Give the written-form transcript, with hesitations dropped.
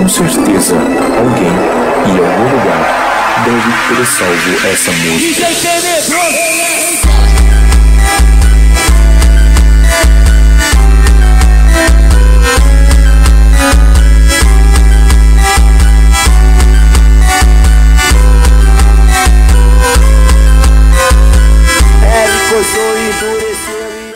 Com certeza, alguém, em algum lugar, deve ter salvo essa música.